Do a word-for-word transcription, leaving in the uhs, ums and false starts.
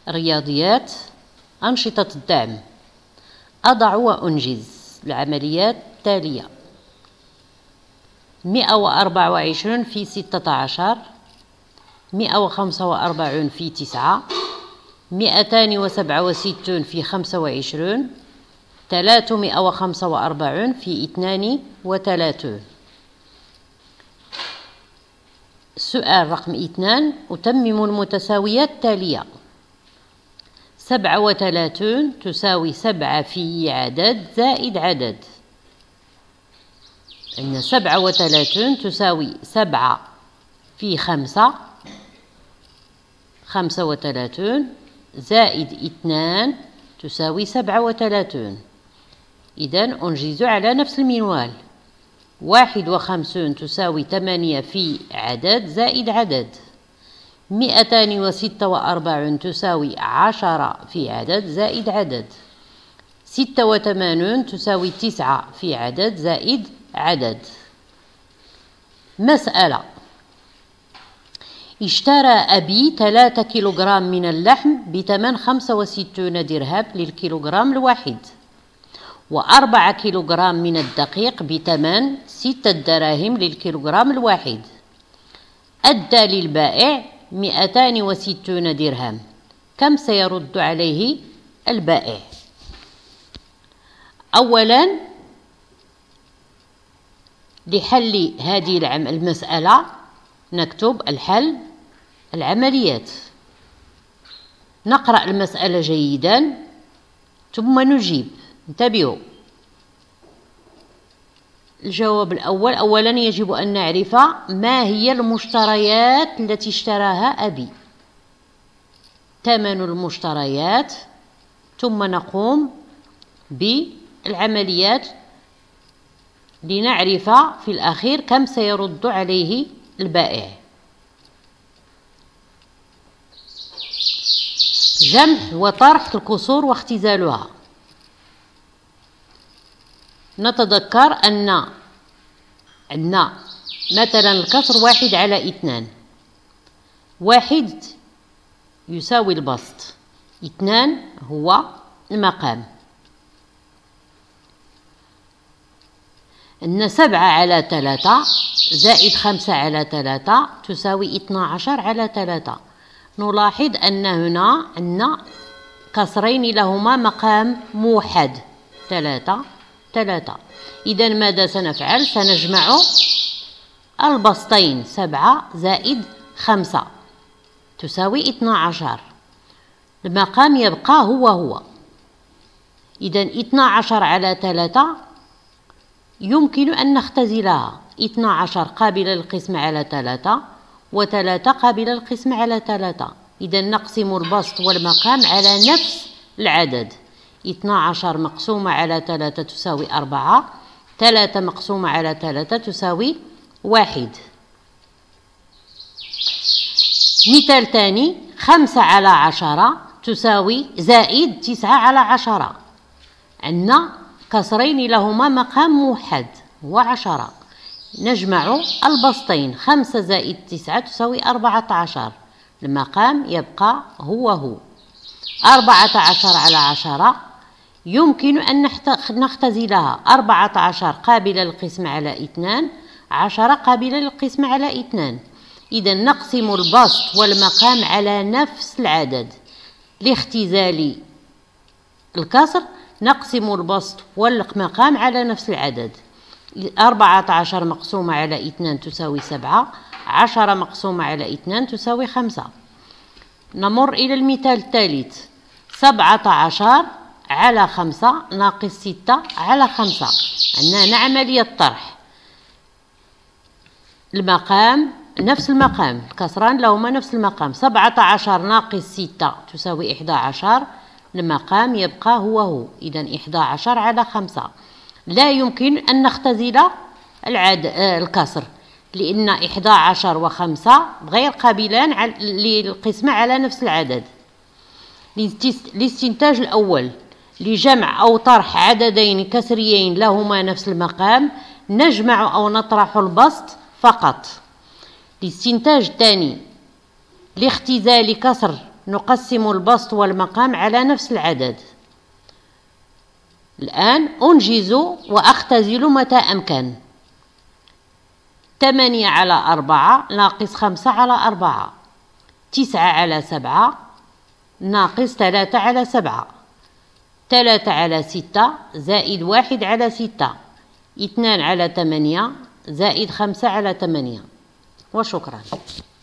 رياضيات. أنشطة الدعم. أضع وأنجز العمليات التالية: مئة وأربعة وعشرين في ستة عشر، مئة وخمسة وأربعين في تسعة، مئتان وسبعة وستون في خمسة وعشرين، ثلاثمئة وخمسة وأربعين في اثنان وثلاثين. السؤال رقم اثنان: أتمم المتساويات التالية: سبعة وثلاثين تساوي سبعة في عدد زائد عدد. عندنا سبعة وثلاثين تساوي سبعة في خمسة، خمسة وثلاثين، زائد اثنان تساوي سبعة وثلاثين. إذن أنجز على نفس المنوال. واحد وخمسين تساوي ثمانية في عدد زائد عدد. مئتان وستة وأربعين تساوي عشرة في عدد زائد عدد. ستة وثمانين تساوي تسعة في عدد زائد عدد. مسألة: اشترى أبي ثلاثة كيلوغرام من اللحم بثمن خمسة وستين درهم للكيلوغرام الواحد، وأربعة كيلوغرام من الدقيق بثمن ستة دراهم للكيلوغرام الواحد. أدى للبائع مئتان وستون درهم، كم سيرد عليه البائع؟ أولا، لحل هذه المسألة نكتب الحل العمليات. نقرأ المسألة جيدا ثم نجيب. انتبهوا. الجواب الأول: أولا يجب أن نعرف ما هي المشتريات التي اشتراها أبي. ثمن المشتريات، ثم نقوم بالعمليات لنعرف في الأخير كم سيرد عليه البائع. جمع وطرح الكسور واختزالها. نتذكر أن عندنا مثلا الكسر واحد على اثنان. واحد يساوي البسط، اثنان هو المقام. أن سبعة على ثلاثة زائد خمسة على ثلاثة تساوي اثنا عشر على ثلاثة. نلاحظ أن هنا عندنا كسرين لهما مقام موحد، ثلاثة ثلاثة. إذا ماذا سنفعل؟ سنجمع البسطين، سبعة زائد خمسة تساوي اثنا عشر. المقام يبقى هو هو. إذا اثنا عشر على ثلاثة يمكن أن نختزلها. اثنا عشر قابلة للقسم على ثلاثة، وثلاثة قابلة للقسم على ثلاثة. إذا نقسم البسط والمقام على نفس العدد. اثنا عشر مقسومة على ثلاثة تساوي أربعة، ثلاثة مقسومة على ثلاثة تساوي واحد. مثال ثاني: خمسة على عشرة تساوي زائد تسعة على عشرة. عندنا كسرين لهما مقام موحد هو عشرة. نجمع البسطين، خمسة زائد تسعة تساوي أربعة عشر. المقام يبقى هو هو. أربعة عشر على عشرة يمكن أن نختزلها. أربعة عشر قابلة للقسم على اثنان، عشرة قابلة للقسم على اثنان. إذا نقسم البسط والمقام على نفس العدد. لاختزال الكسر نقسم البسط والمقام على نفس العدد. أربعة عشر مقسومة على اثنان تساوي سبعة، عشرة مقسومة على اثنان تساوي خمسة. نمر إلى المثال الثالث: سبعة عشر على خمسة ناقص ستة على خمسة. عندنا عملية طرح. المقام نفس المقام، الكسران لهما نفس المقام. سبعة عشر ناقص ستة تساوي إحدى عشر. المقام يبقى هو هو. إذا إحدى عشر على خمسة. لا يمكن أن نختزل العد... الكسر، لأن إحدى عشر وخمسة غير قابلان للقسمة على نفس العدد. الاستنتاج الأول: لجمع أو طرح عددين كسريين لهما نفس المقام نجمع أو نطرح البسط فقط. الاستنتاج الثاني: لاختزال كسر نقسم البسط والمقام على نفس العدد. الآن أنجز وأختزل متى أمكن. ثمانية على أربعة ناقص خمسة على أربعة، تسعة على سبعة ناقص ثلاثة على سبعة، ثلاثة على ستة زائد واحد على ستة، اثنان على ثمانية زائد خمسة على ثمانية. وشكرا.